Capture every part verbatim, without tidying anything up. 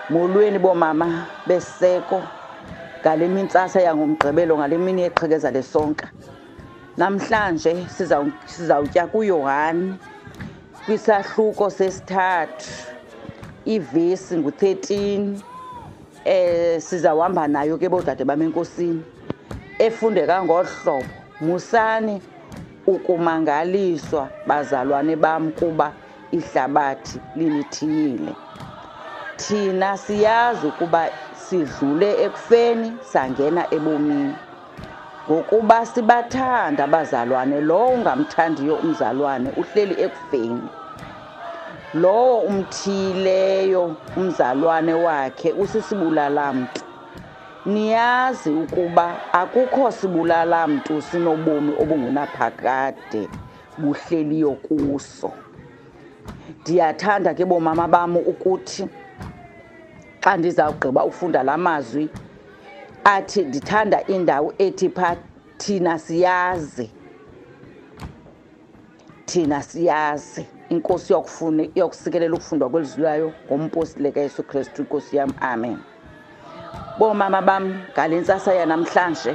Molweni bomama beseko ngale mintsasa yangomgqibelo ngale mini yeqhekeza lesonka. Namhlanje sizawutya kuYohane kwisahluko sesithathu ivesi ngu-thirteen eh sizawuhamba nayo ke bodade bamenkosini efundeka ngohlobo. Musani ukumangaliswa bazalwane bam kuba ihlabathi linithiyile. Thina siyazi ukuba sidlule ekufeni sangena ebomini. Ngokuba sibathanda abazalwane, lowo ungamthandiyo umzalwane uhleli ekufeni. Lowo umthileyo umzalwane wakhe usisibulala-mntu. Niyazi ukuba akukho sibulala-mntu sinobomi obungunaphakade buhleliyo kuso. Ndiyathanda ke bomama bam ukuthi xa ndizawugqiba ufunda la mazwi athi ndithanda indawo ethi pha thina siyazi. Thina siyazi. Inkosi yokufuna yokusikelela ukufundwa kwelizwi layo ngomposileka Yesu Kristu Inkosi yam. Amen. Bomama bam ngalentsasa yanamhlanje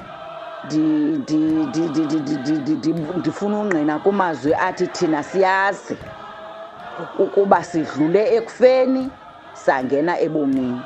ndifuna ungqina kumazwi athi thina siyazi ukuba sidlule ekufeni sangena ebomini.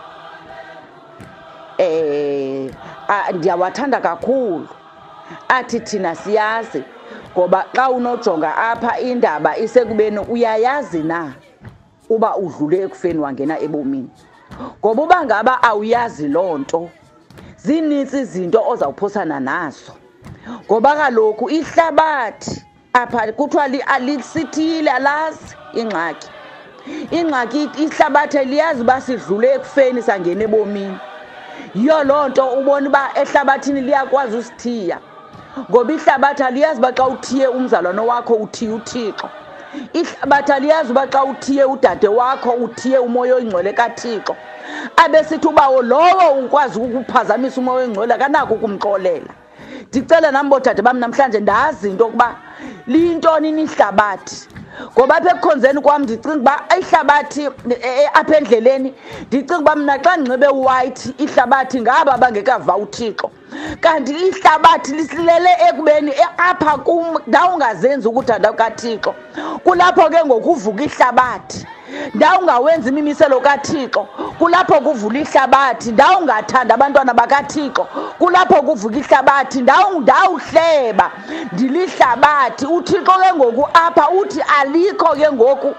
Eh ndiyawathanda kakhulu athi thina siyazi, ngoba xa unojonga apha indaba isekubeni uyayazi na uba udlule ekufeni wangena ebomini. Ngoba uba ngaba awuyazi loo nto, zinintsi izinto ozawuphosana nazo. Ngoba kaloku ihlabathi apha kuthiwa alisithile, alazi ingxaki. Ingxaki ihlabathi liyazi uba sidlule ekufeni sangena ebomini. Yiyo loo nto ubona uba ehlabathini liyakwazi usithiya. Ngoba ihlabathi aliyazi uba xa uthiye umzalwane wakho uthiye uThixo. Ihlabathi aliyazi uba xa uthiye udade wakho uthiye umoya oyingcwele kaThixo. Abesithi uba lowo ukwazi ukuphazamisa umoya oyingcwele kanako ukumxolela. Ndicela nami bodade bam namhlanje ndazi into yokuba liyintoni nihlabathi. Ngoba apha ekukhonzeni kwam ndicinga uba ihlabathi apha endleleni, ndicinga uba mna xa ndinxibe white ihlabathi ngaba bangekava uThixo. Kanti ihlabathi lisilele ekubeni apha kum ndawungazenzi ukuthanda kaThixo. Kulapho ke ngokuvuka ihlabathi. Ndawungawenzi imimiselo kaThixo. Kulapho kuvula ihlabathi. Ndawungathanda abantwana bakaThixo. Kulapho kuvuka ihlabathi. Ndawuhleba ndilihlabathi. uThixo ke ngoku apha uthi alikho ke ngoku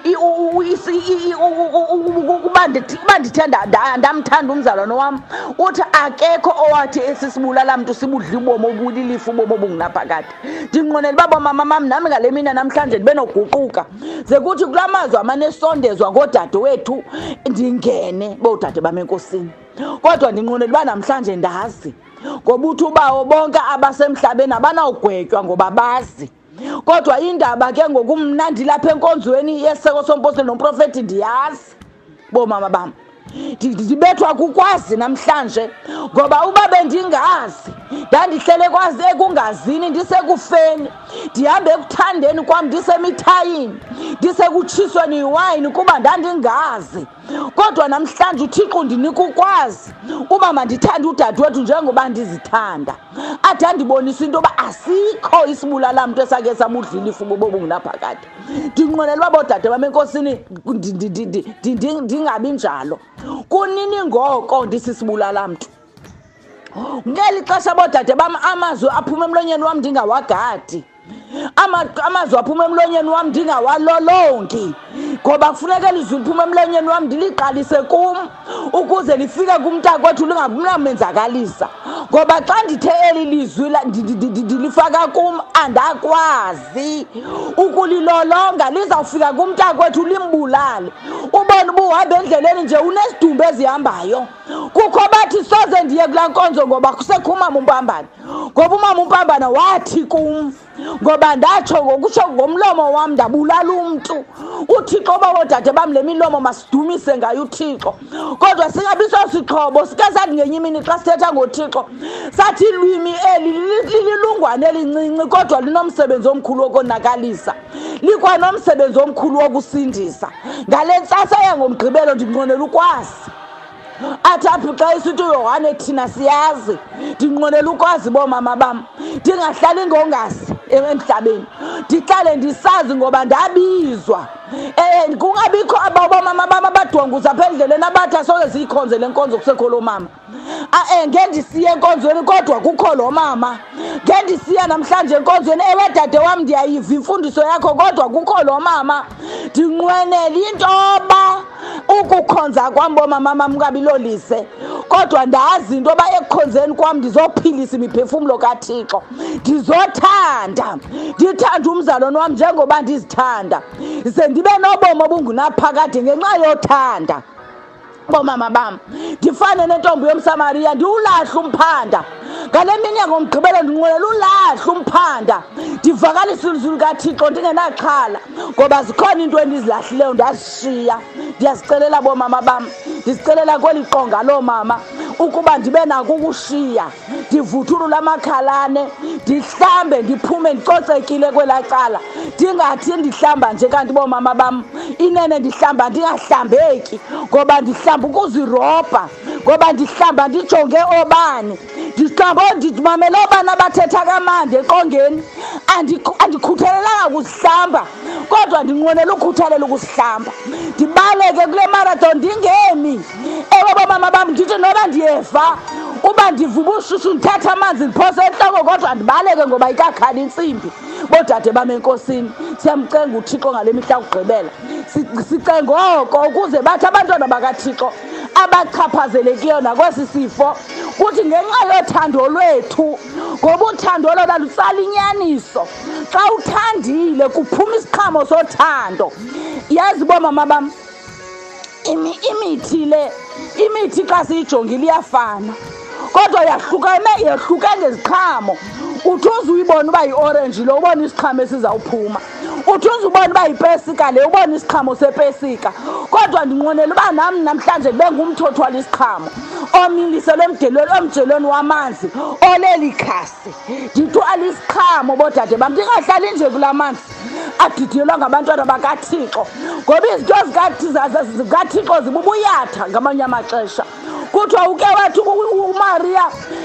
ukuba ndithe ndamthanda umzalwane wam, uthi akekho owathi esisibulala-mntu sibudla ubomi obulilifu ubomi obungunaphakade. Ndinqwenela uba bomama bam nami ngale mina namhlanje ndibe noguquka, ze kuthi kula mazwi amanesondezwa ngoodade wethu ndingene boodade bamenkosini. Kodwa ndinqwenela uba namhlanje ndazi, ngoba uthi ubawo bonke abasemhlabeni abanawugwetywa ngoba bazi. Kodwa indaba ke ngoku mna ndilapha enkonzweni yeseko sompostoli nomprofeti ndiyazi bomama bam. Ndibethwa kukwazi namhlanje, ngoba uba bendingazi ndandihlele kwazi ekungazini ndisekufeni, ndihambe ekuthandeni kwam ndisemithayini, ndisekutshisweni yiwayini kuba ndandingazi. Kodwa namhlanje uThixo ndinika ukwazi uba mandithande udade wethu njengoba ndizithanda. Athi andibonisa into yoba asikho isibulala-mntu esake samudlilifu bobo bungunaphakade. Ndinqwenela uba bodade bamenkosini ndingabi njalo. Kunini ngoko ndisisibulala-mntu. Ngeli xesha bodade bam amazwi aphuma emlonyeni wam ndingawagadi. Amazwi aphuma emlonyeni wam ndingawalolongi. Ngoba kufuneka ilizwi liphuma emlonyeni wam ndiliqalise kum ukuze lifike kumntakwethu lingabumenzakalisa. Ngoba xa ndithe eli lizwi ndilifaka kum andakwazi ukulilolonga, lizawufika kumntakwethu limbulale. Ubone uba uhamba endleleni nje unesidumbu ezihambayo. Kukho bathi soze ndiye kulaa nkonzo ngoba kusekho umama uMpambana. Ngoba umama uMpambana wathi kum ngoba ndatsho ngokutsho ngomlomo wami ndabulala umuntu. uThixo babodade bami le milomo masidumise ngayo uThixo, kodwa singabi sosixhobo. Sike sathi ngenye imini xa sithetha ngoThixo sathi ilwimi eli lililungwane elincinci kodwa linomsebenzi omkhulu wokonakalisa, likwanomsebenzi omkhulu wokusindisa. Ngale ntsasa yangomgqibelo ndinqwenela ukwazi athi apho xa isithi uYohane thina siyazi, ndinqwenela ukwazi boomama bam, ndingahlali ngongazi emhlabeni, ndihlale ndisazi ngoba ndabizwa. Eh kungabikho abomama bam abadonguza apha endleleni abathi asoke siyikhonze le nkonzo kusekho lo mama. Eh ngendisiye enkonzweni kodwa kukho lo mama, ngendisiya namhlanje enkonzweni ewe dade wam ndiyayiva imfundiso yakho kodwa kukho lo mama. Ndinqwenela intoba ukukhonza kwam bomama bam kungabilolise, kodwa ndazi into yoba ekukhonzeni kwam ndizophilisa imiphefumlo kaThixo, ndizothanda, ndithanda umzalwane wam njengoba ndizithanda, ze ndibe nobomi obungunaphakade ngenxa yothanda. Bomama bam ndifane nentombi yomSamariya, ndiwulahle umphanda. Ngale mini yangomgqibelo ndinqwenela ulahle umphanda, ndivakalise ilizwi likaThixo ndingenaxhala, ngoba zikhona into endizilahlileyo ndazishiya. Ndiyazicelela bomama bam, ndizicelela kweli qonga loo mama ukuba ndibe nako ukushiya, ndivuthulule amakhalane, ndihlambe, ndiphume ndicocekile kwelaa cala, ndingathi ndihlamba nje kanti boomama bam inene ndihlamba ndingahlambeki, ngoba ndihlamba ukuzirobha, ngoba ndihlamba ndijonge obani, ndihlamba ndimamele obani abathetha kamandi eqongeni. Andikhuthalelanga ukuzihlamba kodwa ndinqwenela ukukhuthalela ukusihlamba, ndibaleke kule marathon ndingemi. Ewe boomama bam ndithi noba ndiyeva uba ndivuba ushushu ndithatha amanzi ndiphose entloko kodwa ndibaleke ngoba ikakhali intsimbi. Bodade bam enkosini siyamcenga uThixo ngale mihla kugqibela, sicenga oko ukuze bathi abantwana bakaThixo abachaphazelekiyo nakwesi sifo kuthi ngenxa yothando lwethu, ngoba uthando lona lutsala inyaniso. Xa uthandile kuphuma isiqhamo sothando. Yazi boomama bam imithi le, imithi xa siyijongile iyafana kodwa yahlukene, yahluke ngeziqhamo. Uthi uzuyibona uba yi-orange lo ubona isiqhamo esizawuphuma, uthi uzubona uba yipesika le ubona isiqhamo sepesika. Kodwa ndinqwenela uba nam namhlanje ndibe ngumthothwala isiqhamo omiliselwe emdelweni omjelweni wamanzi oleli khasi, ndithwala isiqhamo bodade bam, ndingahlali nje kulaa manzi adidiyelwa ngabantwana bakaThixo, ngoba izinto zikaThixo zibubuyatha ngamanye amaxesha. Kuthiwa uke wathi uMaria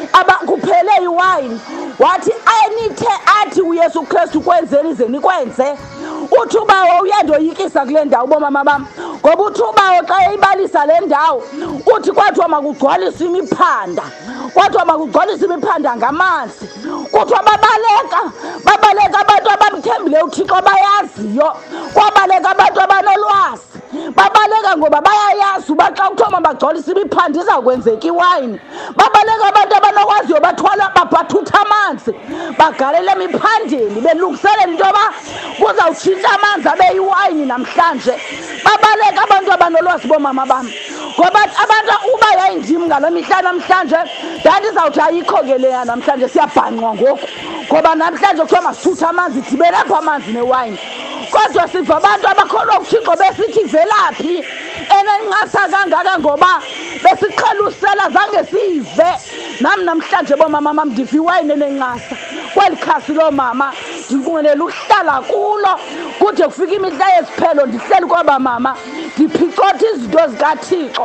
kuphele iwayini, wathi anithe athi uYesu Kristu kwenzeni ze nikwenze. Uthi ubawo uyandoyikisa kule ndawo bomama bam, ngoba uthi ubawo xa eyibalisa le ndawo uthi kwathiwa makugcwaliswe imiphanda, kwathiwa makugcwaliswe imiphanda ngamanzi. Kuthiwa babaleka, babaleka abantu abamthembile uThixo abayaziyo, kwabaleka abantu abanolwazi, babaleka ngoba bayayazi uba xa kuthiwa mabagcwalise imiphanda izawukwenzeka iwayini. Babaleka abantu abanokwaziyo bathwala bathutha amanzi bagalele emiphandeni belungiselela into yoba kuzawutshintsha amanzi abe yiwayini namhlanje. Babaleka abantu abanolwazi boomama bam, ngoba abantu uba yayindim ngalo mihla namhlanje ndandizawuthi ayikho ke leya namhlanje, siyabhanqwa ngoku ngoba namhlanje kuthiwa masithuthe amanzi dibele apho amanzi newayini. Kodwa siva abantu abakholwa kuThixo besithi velaphi enencasa kangaka ngoba besiqhelusela zange siyive. Nam namhlanje boomama bam ndiva iwayini enencasa kweli khasi loo mama, ndinqwenela ukuhlala kulo kude kufika imihla yeziphelo ndihleli kwaba mama, ndiphicotha izinto zikaThixo,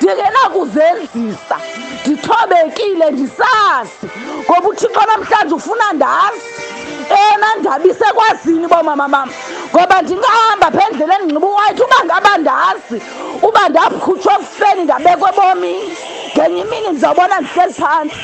ndingenakuzenzisa, ndithobekile ndisazi ngoba uThixo namhlanje ufuna ndazi ena ndaba isekwazini boomama bam, ngoba ndingahamba apha endleleni ndinxiba uwayithi uba ngaba ndazi uba ndakhutshwa ekufeni ndabekwe ebomini, ngenye imini ndizawubona ndihleli phantsi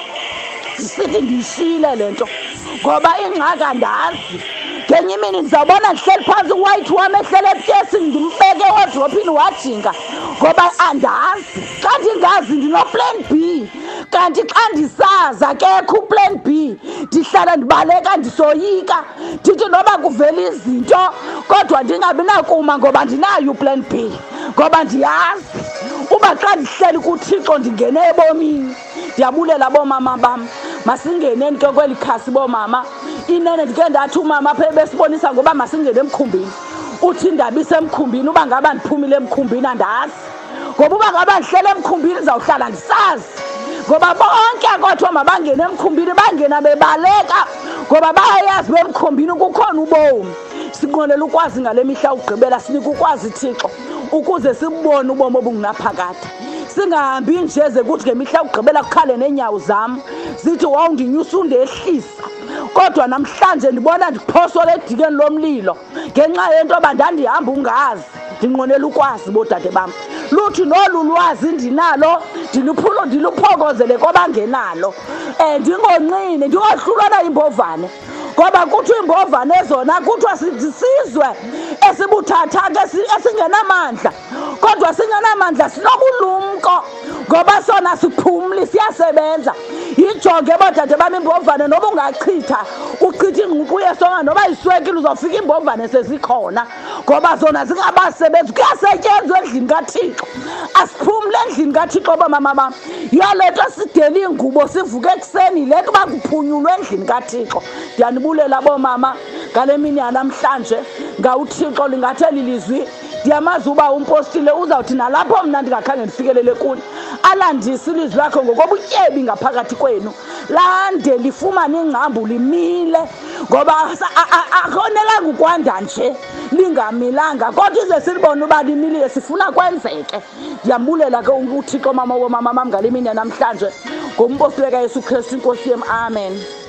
ndisithi ndiyishiyile le nto ngoba ingxaki andazi. Ngenye imini ndizawubona ndihleli phantsi uwayithi wam ehlele etyesini ndimbeke ewodrophini wajinga ngoba andazi. Xa ndingazi ndinoplan B, kanti xa ndisazi akekho uplan B ndihlala ndibaleka ndisoyika ndithi noba kuvela izinto kodwa ndingabi nakuma ngoba ndinayo uplan B, ngoba ndiyazi uba xa ndihleli kuThixo ndingene ebomini. Ndiyabulela boomama bam, masingeneni ke kweli khasi boomama. inene ndike ndathi umama apha ebesibonisa ngoba masingene emkhumbini. Uthi indaba isemkhumbini uba ngaba ndiphumile emkhumbini andazi. Ngoba uba ngaba ndihlele emkhumbini ndizawuhlala ndisazi. Ngoba bonke kodwa mabangene emkhumbini bangena bebaleka ngoba bayayazi bemkhumbini kukhona ubomi. Sinqonela ukwazi ngale mihla ugqibela sinika ukwazi Thixo ukuze sibone ubomi obungunaphakade. Singahambi nje ze kuthi ngemihla ugqibela kukhale nenyawo zami zithi wawundinyusa undehlisa. Kodwa namhlanje ndibona ndiphosole edikeni lomlilo ngenxa yento bandandihamba ungazi. Ndinqonela ukwazi bodade bam. Luthi nolu lwazi ndinalo ndiluphulo ndiluphokozele kwabangenalo. Eh ndingonqine ndingohlulwana imbovane. Ngoba kuthi imbovane ezona kuthiwa sizwe esibuthathaka esingenamandla. Kodwa singenamandla sinobulumko ngoba sona siphumli siyasebenza. Yijonge bodade bami imbovane noba ungachitha uchitha ingququ yesonga noba iswekile uzofika imbovane sezikhona ngoba zona zingabasebenzi kuyasetyenzwa endlini kaThixo. Asiphumle endlini kaThixo bomama bam. Yalento sidela ingubo sivuke ekuseni le kuba kuphunyulwe endlini kaThixo. Ndiyanibulela bomama ngale mini yanamhlanje ngawuThixo lingathe lilizwi. Ndiyamazi uba umpostile uzawuthi nalapho mna ndingakhange ndifikelele kuni alandise ilizwi lakho ngokobutyebi ngaphakathi kwenu. Lande lifumane ingcambu limile ngoba akonelanga ukwanda nje lingamilanga kodwa ize silibone uba limilile sifuna kwenzeke. Ndiyambulela ke uThixo mama womama mam ngale mini namhlanje ngompostile kaYesu Kristu inkosi yami. Amen.